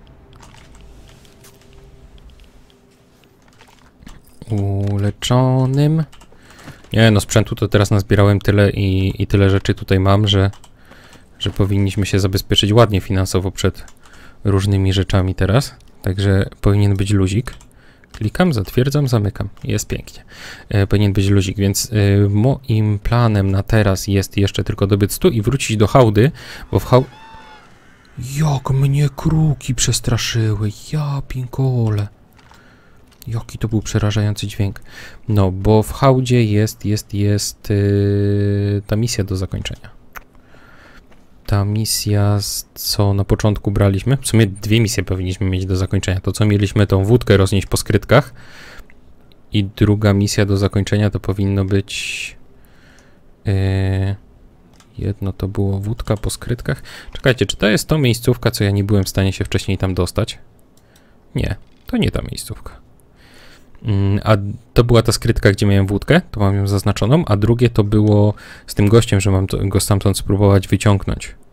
Uleczonym. Nie no, sprzętu to teraz nazbierałem tyle i, i tyle rzeczy tutaj mam, że, że powinniśmy się zabezpieczyć ładnie finansowo przed różnymi rzeczami teraz. Także powinien być luzik. Klikam, zatwierdzam, zamykam. Jest pięknie. E, powinien być luzik, więc e, moim planem na teraz jest jeszcze tylko dobiec tu i wrócić do hałdy, bo w hał... Jak mnie kruki przestraszyły, ja pinkole. Jaki to był przerażający dźwięk. No, bo w hałdzie jest, jest, jest yy, ta misja do zakończenia. Ta misja, co na początku braliśmy. W sumie dwie misje powinniśmy mieć do zakończenia. To, co mieliśmy tą wódkę roznieść po skrytkach. I druga misja do zakończenia to powinno być... Yy, jedno to było wódka po skrytkach. Czekajcie, czy to jest to miejscówka, co ja nie byłem w stanie się wcześniej tam dostać? Nie, to nie ta miejscówka. A to była ta skrytka, gdzie miałem wódkę, to mam ją zaznaczoną, a drugie to było z tym gościem, że mam to, go stamtąd spróbować wyciągnąć.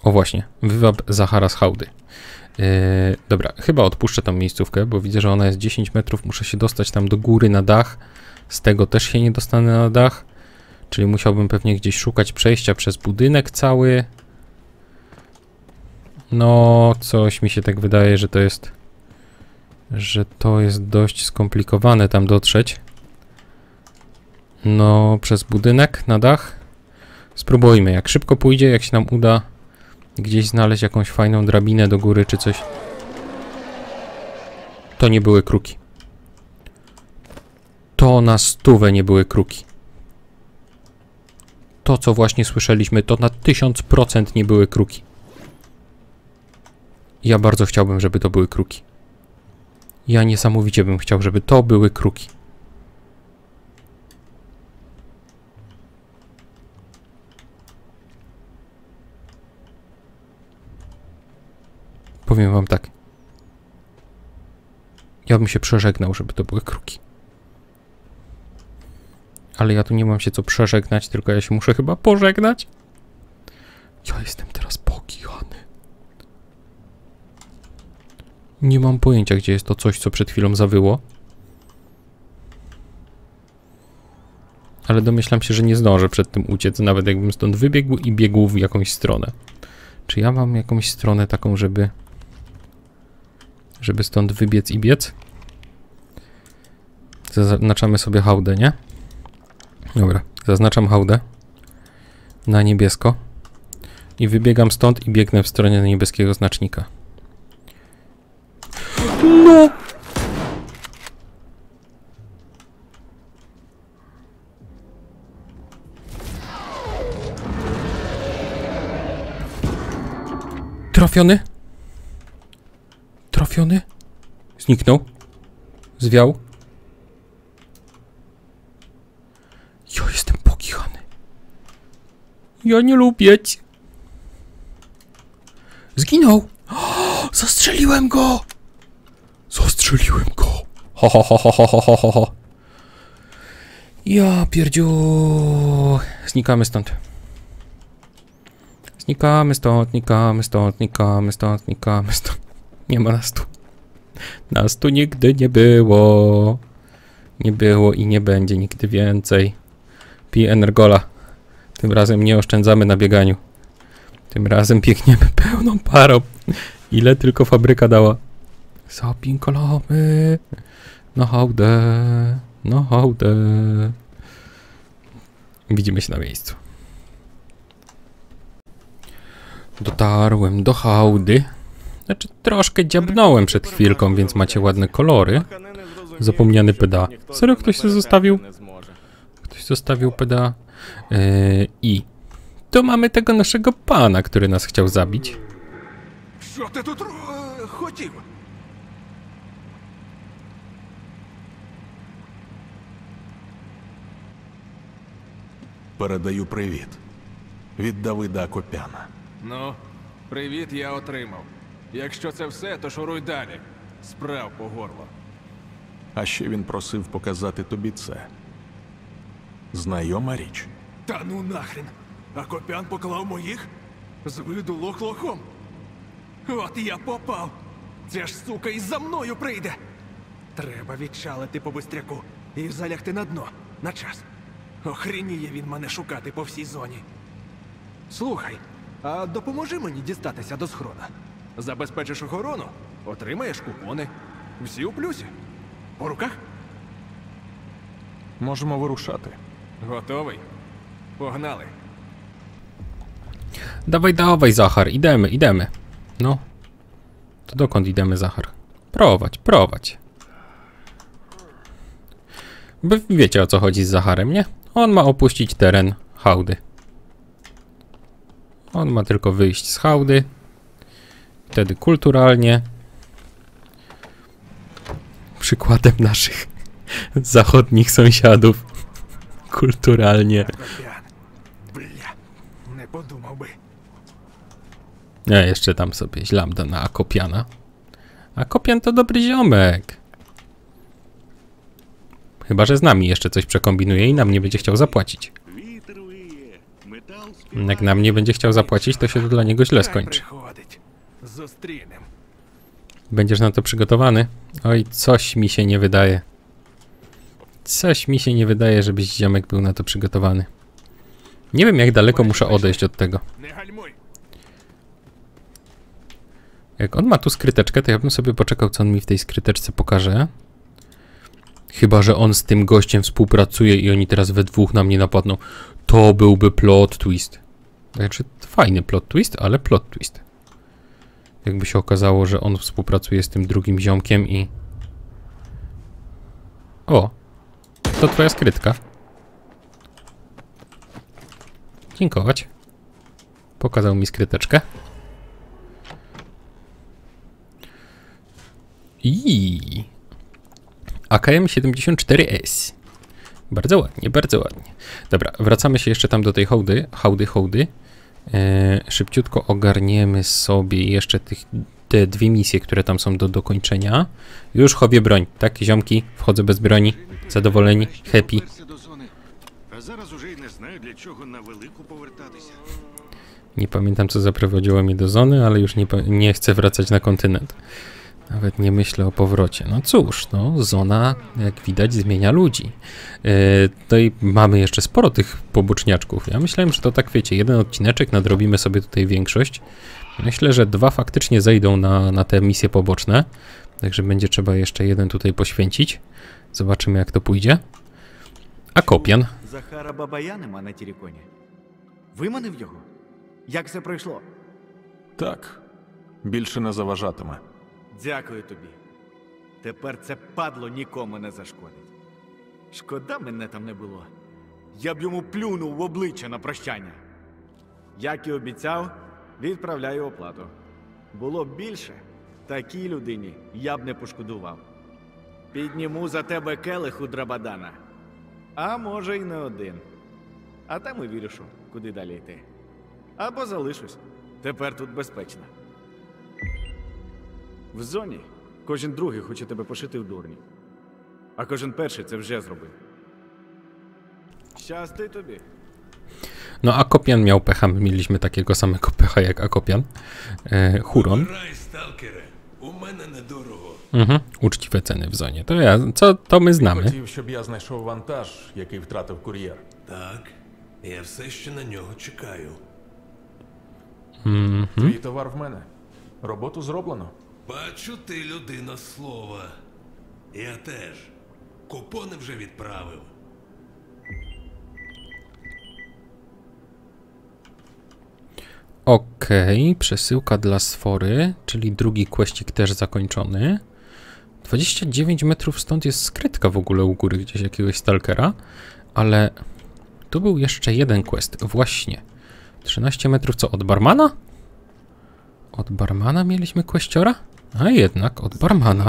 O właśnie, wywab Zachara z hałdy. Yy, dobra, chyba odpuszczę tą miejscówkę, bo widzę, że ona jest dziesięć metrów. Muszę się dostać tam do góry na dach. Z tego też się nie dostanę na dach. Czyli musiałbym pewnie gdzieś szukać przejścia przez budynek cały. No, coś mi się tak wydaje, że to jest... że to jest dość skomplikowane tam dotrzeć. No, przez budynek na dach. Spróbujmy, jak szybko pójdzie, jak się nam uda gdzieś znaleźć jakąś fajną drabinę do góry czy coś. To nie były kruki. To na stówę nie były kruki. To, co właśnie słyszeliśmy, to na tysiąc procent nie były kruki. Ja bardzo chciałbym, żeby to były kruki. Ja niesamowicie bym chciał, żeby to były kruki. Powiem wam tak. Ja bym się przeżegnał, żeby to były kruki. Ale ja tu nie mam się co przeżegnać, tylko ja się muszę chyba pożegnać. Ja jestem teraz pokichany. Nie mam pojęcia, gdzie jest to coś, co przed chwilą zawyło. Ale domyślam się, że nie zdążę przed tym uciec, nawet jakbym stąd wybiegł i biegł w jakąś stronę. Czy ja mam jakąś stronę taką, żeby... żeby stąd wybiec i biec? Zaznaczamy sobie hałdę, nie? Dobra, zaznaczam hałdę na niebiesko i wybiegam stąd i biegnę w stronę niebieskiego znacznika. No! Trafiony? Trafiony? Zniknął? Zwiał? Ja jestem pokichany. Ja nie lubię cię. Zginął! O, zastrzeliłem go! Zastrzeliłem go! Ho, ho, ho, ho, ho, ho, ho, ho. Ja pierdziu. Znikamy stąd. Znikamy stąd, znikamy stąd, znikamy stąd, znikamy stąd. Nie ma nas tu. Nas tu nigdy nie było. Nie było i nie będzie nigdy więcej. Pij Energola. Tym razem nie oszczędzamy na bieganiu. Tym razem biegniemy pełną parą. Ile tylko fabryka dała. Zapinkolamy. Na hałdę. Na hałdę. Widzimy się na miejscu. Dotarłem do hałdy. Znaczy troszkę dziabnąłem przed chwilką, więc macie ładne kolory. Zapomniany P D A. Serio ktoś to zostawił? Ktoś zostawił P D A. Yy, I tu mamy tego naszego pana, który nas chciał zabić. Що ти тут е, хотів? Передаю привіт. Від Давида Акопяна. Ну, привіт я отримав. Якщо це все, то шуруй далі. Справ по горло. А ще він просив показати тобі це. Знайома річ. Та ну нахрен. А Копян поклав моїх? З виду лох лохом. От я попав. Ця ж сука і за мною прийде. Треба відчалити по бистряку і залягти на дно. На час. Охреніє він мене шукати по всій зоні. Слухай, а допоможи мені дістатися до схрона. Забезпечиш охорону, отримаєш купони. Всі у плюсі. По руках? Можемо вирушати. Готовий? Погнали. Dawaj, dawaj, Zachar, idemy, idemy. No. To dokąd idemy, Zachar? Prowadź, prowadź. Wy wiecie, o co chodzi z Zacharem, nie? On ma opuścić teren hałdy. On ma tylko wyjść z hałdy. Wtedy kulturalnie. Przykładem naszych zachodnich sąsiadów. Kulturalnie. Бля, не подумав би. Ja jeszcze tam sobie źlamda na Akopiana. Akopian to dobry ziomek. Chyba że z nami jeszcze coś przekombinuje i nam nie będzie chciał zapłacić. Вітер виє, Jak na mnie będzie chciał zapłacić, to się to dla niego źle skończy. Приходить. Зустрінем. Będziesz na to przygotowany? Oj, coś mi się nie wydaje. Coś mi się nie wydaje, żebyś ziomek był na to przygotowany. Nie wiem, jak daleko muszę odejść od tego. Не гальмуй. Jak on ma tu skryteczkę, to ja bym sobie poczekał, co on mi w tej skryteczce pokaże. Chyba że on z tym gościem współpracuje i oni teraz we dwóch na mnie napadną. To byłby plot twist. Znaczy, fajny plot twist, ale plot twist. Jakby się okazało, że on współpracuje z tym drugim ziomkiem i... O! To twoja skrytka. Dziękować. Pokazał mi skryteczkę. I A K M siedemdziesiąt cztery S. Bardzo ładnie, bardzo ładnie. Dobra, wracamy się jeszcze tam do tej hołdy, hołdy, hołdy. E, szybciutko ogarniemy sobie jeszcze tych, te dwie misje, które tam są do dokończenia. Już chowię broń, tak, ziomki? Wchodzę bez broni, zadowoleni, happy. А зараз уже й не знаю, для чого на велику повертатися. Nie pamiętam, co zaprowadziło mnie do zony, ale już nie, nie chcę wracać na kontynent. Nawet nie myślę o powrocie. No cóż, no, zona, jak widać, zmienia ludzi. Yy, no i mamy jeszcze sporo tych poboczniaczków. Ja myślałem, że to tak, wiecie, jeden odcineczek, nadrobimy sobie tutaj większość. Myślę, że dwa faktycznie zejdą na, na te misje poboczne. Także będzie trzeba jeszcze jeden tutaj poświęcić. Zobaczymy, jak to pójdzie. А Коп'ян? Захара Бабая нема на Тіріконі. Виманив його? Як це пройшло? Так, більше не заважатиме. Дякую тобі. Тепер це падло нікому не зашкодить. Шкода, мене там не було. Я б йому плюнув в обличчя на прощання. Як і обіцяв, відправляю оплату. Було б більше, такій людині я б не пошкодував. Підніму за тебе келих у Драбадана. А може й не один. А там і вирішу, куди далі йти. Або залишусь. Тепер тут безпечно. В зоні кожен другий хоче тебе пошити в дурні. А кожен перший це вже зробив. Щасти тобі. No, Akopian miał pecha, my mieliśmy takiego samego pecha jak Akopian. E, Huron. Рай, сталкере, у мене недорого. Mhm, uczciwe ceny w zonie. To ja, co, to my znamy. Хотів, щоб я знайшов вантаж, який втратив кур'єр. Так, я все ще на нього чекаю. Mhm. Твій товар в мене. Роботу зроблено. Бачу, ти людина слова. Я теж. Купони вже відправив. Okej, okay, przesyłka dla Sfory, czyli drugi questik też zakończony. dwadzieścia dziewięć metrów stąd jest skrytka w ogóle u góry gdzieś jakiegoś stalkera, ale tu był jeszcze jeden quest, właśnie. trzynaście metrów co, od barmana? Od barmana mieliśmy questiora? A jednak, od barmana.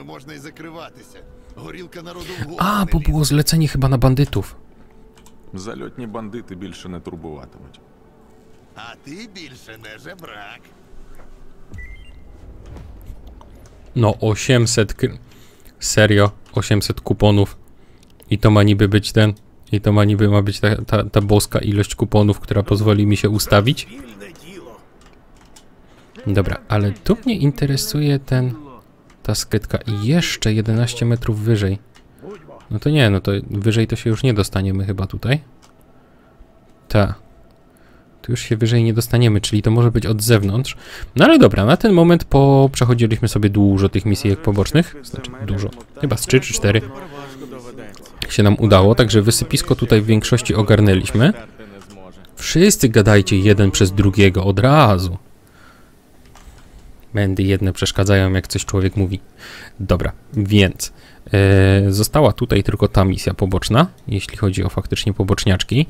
A, bo było zlecenie chyba na bandytów. Зальотні бандити більше не турбуватимуть. А ти більше не жебрак. No, osiemset... Serio? osiemset kuponów. I to ma niby być ten... I to ma niby ma być ta, ta, ta boska ilość kuponów, która pozwoli mi się ustawić. Dobra, ale tu mnie interesuje ten... Ta skrytka. I jeszcze jedenaście metrów wyżej. No to nie, no to wyżej to się już nie dostaniemy chyba tutaj. Ta. Tu już się wyżej nie dostaniemy, czyli to może być od zewnątrz. No ale dobra, na ten moment po przechodziliśmy sobie dużo tych misji pobocznych. Znaczy dużo. Chyba z trzy czy cztery się nam udało, także wysypisko tutaj w większości ogarnęliśmy. Wszyscy gadajcie jeden przez drugiego od razu. Będy jedne przeszkadzają, jak coś człowiek mówi. Dobra, więc e, została tutaj tylko ta misja poboczna, jeśli chodzi o faktycznie poboczniaczki.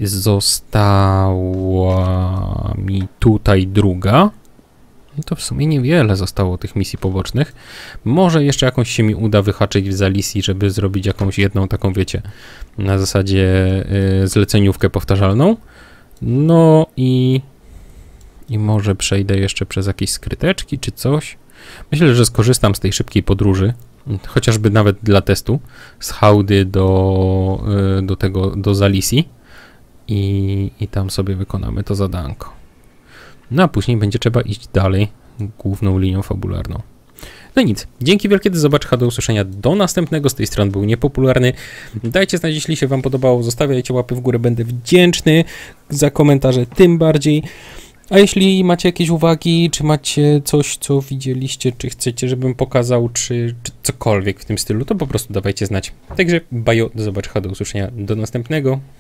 Została mi tutaj druga. No to w sumie niewiele zostało tych misji pobocznych. Może jeszcze jakąś się mi uda wyhaczyć w Zalisii, żeby zrobić jakąś jedną taką, wiecie, na zasadzie e, zleceniówkę powtarzalną. No i... I może przejdę jeszcze przez jakieś skryteczki czy coś. Myślę, że skorzystam z tej szybkiej podróży. Chociażby nawet dla testu. Z hałdy do, do tego, do Zalisii. i, i tam sobie wykonamy to zadanko. No a później będzie trzeba iść dalej główną linią fabularną. No nic, dzięki wielkie, do zobaczenia, do usłyszenia, do następnego. Z tej strony był Niepopularny. Dajcie znać, jeśli się wam podobało, zostawiajcie łapy w górę, będę wdzięczny za komentarze tym bardziej. A jeśli macie jakieś uwagi, czy macie coś, co widzieliście, czy chcecie, żebym pokazał, czy, czy cokolwiek w tym stylu, to po prostu dawajcie znać. Także bajo, do zobaczenia, do usłyszenia, do następnego.